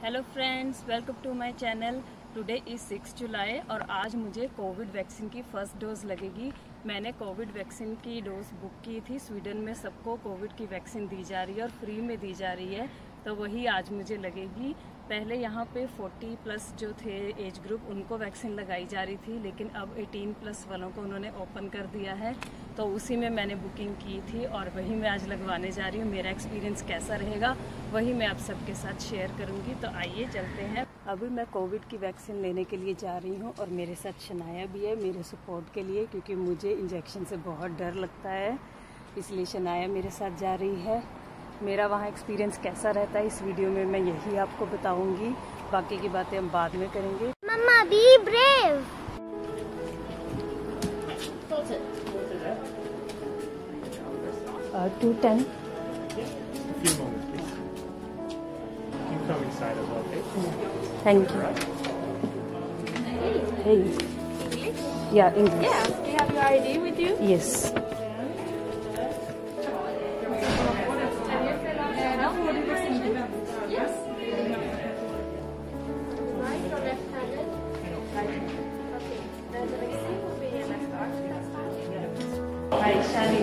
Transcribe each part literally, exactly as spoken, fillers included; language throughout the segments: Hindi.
Hello friends, welcome to my channel. Today is six July और आज मुझे कोविड वैक्सीन की फ़र्स्ट डोज़ लगेगी। मैंने कोविड वैक्सीन की डोज़ बुक की थी। स्वीडन में सबको कोविड की वैक्सीन दी जा रही है और फ्री में दी जा रही है, तो वही आज मुझे लगेगी। पहले यहाँ पे चालीस प्लस जो थे एज ग्रुप, उनको वैक्सीन लगाई जा रही थी, लेकिन अब अठारह प्लस वालों को उन्होंने ओपन कर दिया है, तो उसी में मैंने बुकिंग की थी और वही मैं आज लगवाने जा रही हूँ। मेरा एक्सपीरियंस कैसा रहेगा वही मैं आप सबके साथ शेयर करूँगी। तो आइए चलते हैं। अभी मैं कोविड की वैक्सीन लेने के लिए जा रही हूँ और मेरे साथ शनाया भी है मेरे सपोर्ट के लिए, क्योंकि मुझे इंजेक्शन से बहुत डर लगता है, इसलिए शनाया मेरे साथ जा रही है। मेरा वहाँ एक्सपीरियंस कैसा रहता है इस वीडियो में मैं यही आपको बताऊंगी, बाकी की बातें हम बाद में करेंगे। Mamma be brave. Two ten. Thank you. Hey. English? Yeah, English. Yeah. Do you have your I D with you? Yes. Yes. Right or left-handed? Right. Okay. Then the vaccine will be in left arm. Hi, Shani.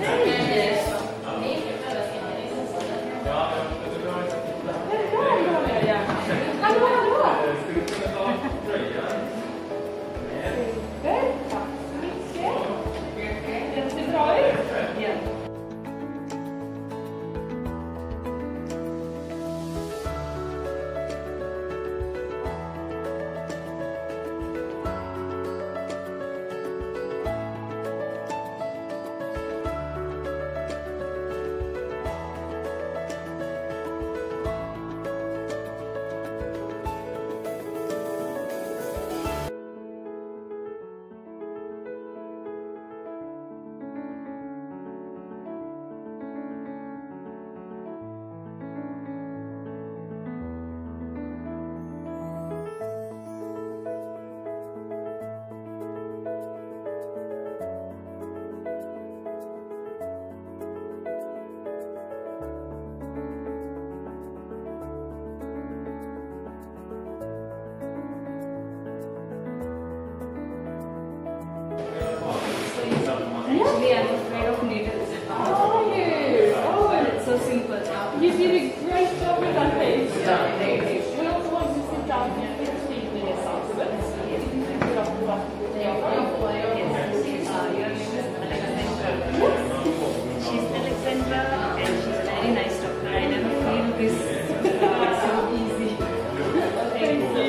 Actually, I'm afraid of needles. Oh, you. Oh, But it's so simple. you did a great job with that face. Yeah, thank you. We also want to sit down for fifteen minutes afterwards. Yes. You can put up the button with the other. Yes. Uh, your name is Alexandra. She's Alexandra and she's a very nice doctor. I never feel this uh, so easy. Thank you.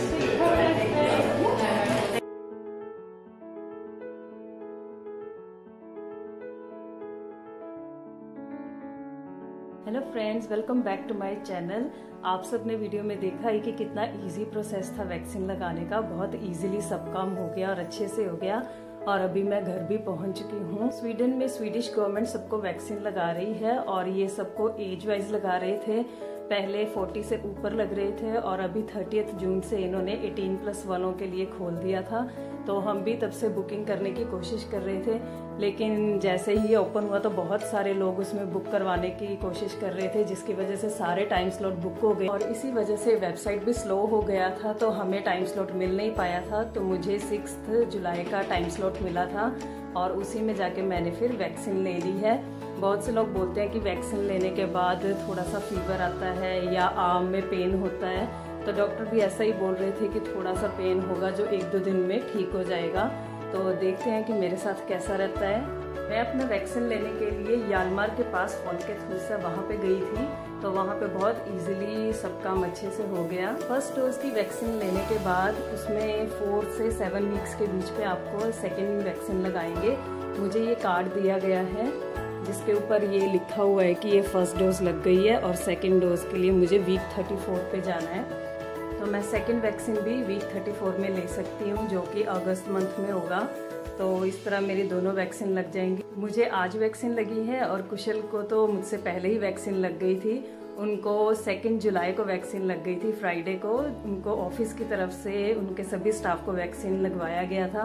Hello friends, welcome back to my channel. आप सब ने वीडियो में देखा है कि कितना इजी प्रोसेस था वैक्सीन लगाने का। बहुत इजीली सब काम हो गया और अच्छे से हो गया और अभी मैं घर भी पहुंच चुकी हूं। स्वीडन में स्वीडिश गवर्नमेंट सबको वैक्सीन लगा रही है और ये सबको एज वाइज लगा रहे थे। पहले चालीस से ऊपर लग रहे थे और अभी तीस जून से इन्होंने अठारह प्लस वालों के लिए खोल दिया था, तो हम भी तब से बुकिंग करने की कोशिश कर रहे थे, लेकिन जैसे ही ये ओपन हुआ तो बहुत सारे लोग उसमें बुक करवाने की कोशिश कर रहे थे, जिसकी वजह से सारे टाइम स्लॉट बुक हो गए और इसी वजह से वेबसाइट भी स्लो हो गया था, तो हमें टाइम स्लॉट मिल नहीं पाया था। तो मुझे सिक्स जुलाई का टाइम स्लॉट मिला था और उसी में जाके मैंने फिर वैक्सीन ले ली है। बहुत से लोग बोलते हैं कि वैक्सीन लेने के बाद थोड़ा सा फीवर आता है या आर्म में पेन होता है, तो डॉक्टर भी ऐसा ही बोल रहे थे कि थोड़ा सा पेन होगा जो एक दो दिन में ठीक हो जाएगा। तो देखते हैं कि मेरे साथ कैसा रहता है। मैं अपना वैक्सीन लेने के लिए यालमार के पास फोल्केट है वहाँ पे गई थी, तो वहाँ पे बहुत इजीली सब काम अच्छे से हो गया। फर्स्ट डोज की वैक्सीन लेने के बाद उसमें फोर से सेवन वीक्स के बीच में आपको सेकेंड वैक्सीन लगाएंगे। मुझे ये कार्ड दिया गया है जिसके ऊपर ये लिखा हुआ है कि ये फर्स्ट डोज लग गई है और सेकेंड डोज के लिए मुझे वीक थर्टी फोर पे जाना है, तो मैं सेकेंड वैक्सीन भी वीक थर्टी फोर में ले सकती हूँ, जो कि अगस्त मंथ में होगा। तो इस तरह मेरी दोनों वैक्सीन लग जाएंगी। मुझे आज वैक्सीन लगी है और कुशल को तो मुझसे पहले ही वैक्सीन लग गई थी। उनको सेकेंड जुलाई को वैक्सीन लग गई थी, फ्राइडे को। उनको ऑफिस की तरफ से उनके सभी स्टाफ को वैक्सीन लगवाया गया था,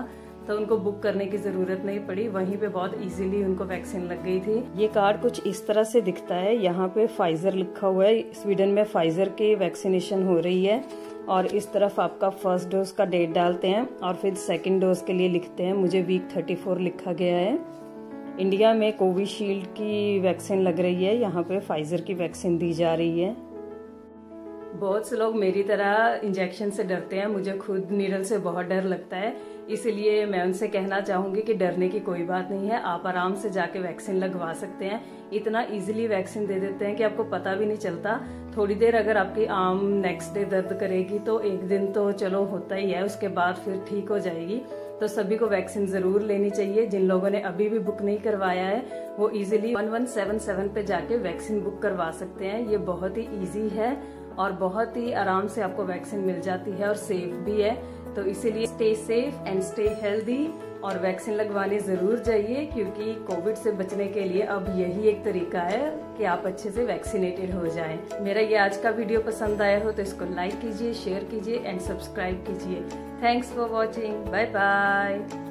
तो उनको बुक करने की ज़रूरत नहीं पड़ी, वहीं पे बहुत इजीली उनको वैक्सीन लग गई थी। ये कार्ड कुछ इस तरह से दिखता है, यहाँ पे फाइजर लिखा हुआ है, स्वीडन में फाइजर की वैक्सीनेशन हो रही है। और इस तरफ आपका फर्स्ट डोज का डेट डालते हैं और फिर सेकेंड डोज के लिए लिखते हैं। मुझे वीक थर्टी फोर लिखा गया है। इंडिया में कोविशील्ड की वैक्सीन लग रही है, यहाँ पे फाइजर की वैक्सीन दी जा रही है। बहुत से लोग मेरी तरह इंजेक्शन से डरते हैं, मुझे खुद नीडल से बहुत डर लगता है, इसलिए मैं उनसे कहना चाहूंगी कि डरने की कोई बात नहीं है। आप आराम से जाके वैक्सीन लगवा सकते हैं। इतना इजीली वैक्सीन दे देते हैं कि आपको पता भी नहीं चलता। थोड़ी देर अगर आपकी आर्म नेक्स्ट डे दर्द करेगी तो एक दिन तो चलो होता ही है, उसके बाद फिर ठीक हो जाएगी। तो सभी को वैक्सीन जरूर लेनी चाहिए। जिन लोगों ने अभी भी बुक नहीं करवाया है वो easily one one seven seven पे जाके वैक्सीन बुक करवा सकते हैं। ये बहुत ही इजी है और बहुत ही आराम से आपको वैक्सीन मिल जाती है और सेफ भी है। तो इसीलिए stay safe and stay healthy और वैक्सीन लगवाने जरूर जाइए, क्योंकि कोविड से बचने के लिए अब यही एक तरीका है कि आप अच्छे से वैक्सीनेटेड हो जाएं। मेरा ये आज का वीडियो पसंद आया हो तो इसको लाइक कीजिए, शेयर कीजिए एंड सब्सक्राइब कीजिए। Thanks for watching, bye bye.